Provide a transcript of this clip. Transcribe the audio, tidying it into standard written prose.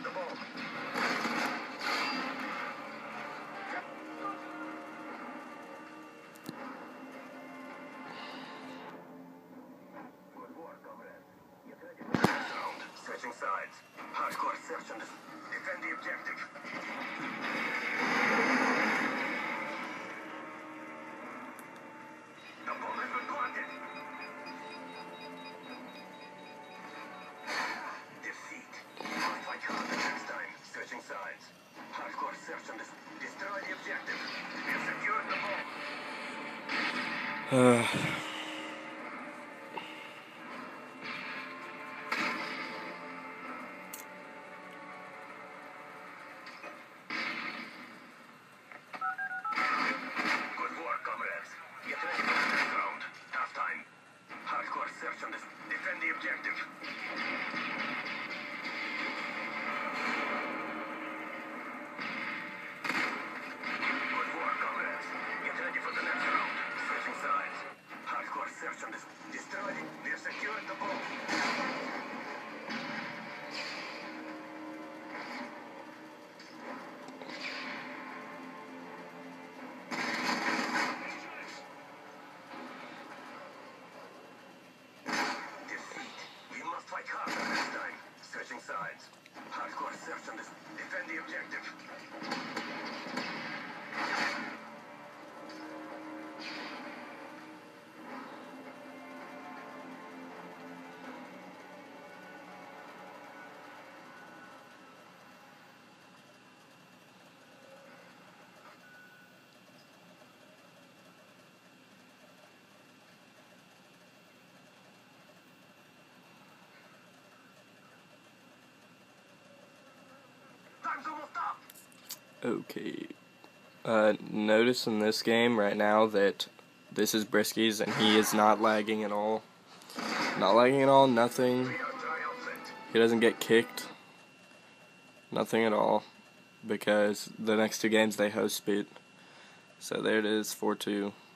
the ball. Good work, comrades. You tried to get this round. Switching sides. Hardcore search and defend the objective. The ball has been planted. Defeat. Must fight harder next time. Switching sides. Hardcore search and destroy the objective. We have secured the ball. Good work, comrades. Get ready for the next round. Half time. Hardcore search and defend the objective. Good work, comrades. Get ready for the next round. Switching sides. Hardcore search and destroy it. We have secured the ball. Defeat. We must fight harder next time. Switching sides. Hardcore search and defend the objective. Time's almost up. Okay. Notice in this game right now that this is Briskies and he is not lagging at all. Not lagging at all, nothing. He doesn't get kicked. Nothing at all. Because the next two games they host speed. So there it is, 4-2.